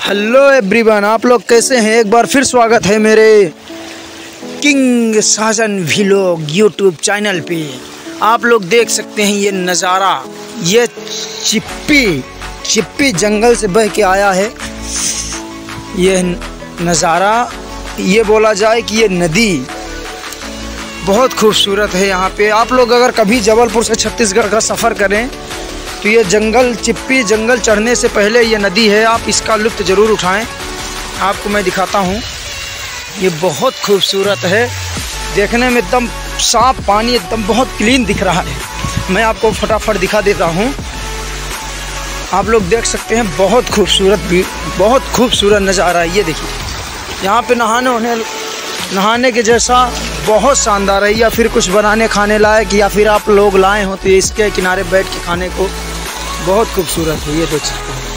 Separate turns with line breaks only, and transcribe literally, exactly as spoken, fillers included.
Hello everyone, आप लोग कैसे हैं। एक बार फिर स्वागत है मेरे king Sajan vlog YouTube channel पे। आप लोग देख सकते हैं ये नज़ारा, ये चिप्पी चिप्पी जंगल से बह के आया है। ये नज़ारा, ये बोला जाए कि ये नदी बहुत खूबसूरत है। यहाँ पे आप लोग अगर कभी जबलपुर से छत्तीसगढ़ का सफ़र करें तो ये जंगल चिप्पी जंगल चढ़ने से पहले ये नदी है, आप इसका लुत्फ़ ज़रूर उठाएं। आपको मैं दिखाता हूँ, ये बहुत खूबसूरत है, देखने में एकदम साफ पानी, एकदम बहुत क्लीन दिख रहा है। मैं आपको फटाफट दिखा देता हूँ, आप लोग देख सकते हैं। बहुत खूबसूरत भी बहुत खूबसूरत नज़ारा है। ये देखिए, यहाँ पे नहाने होने नहाने के जैसा बहुत शानदार है, या फिर कुछ बनाने खाने लायक, या फिर आप लोग लाए हो तो इसके किनारे बैठ के खाने को बहुत खूबसूरत है। ये देख सकते हैं।